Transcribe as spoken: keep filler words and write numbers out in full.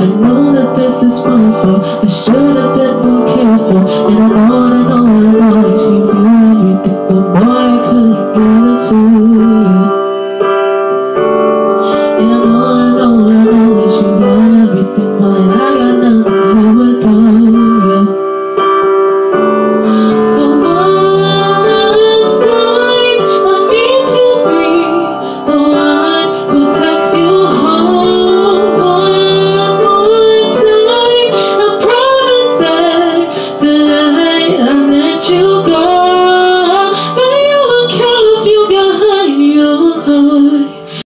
I know that this is wonderful. I should have been more careful, and on and on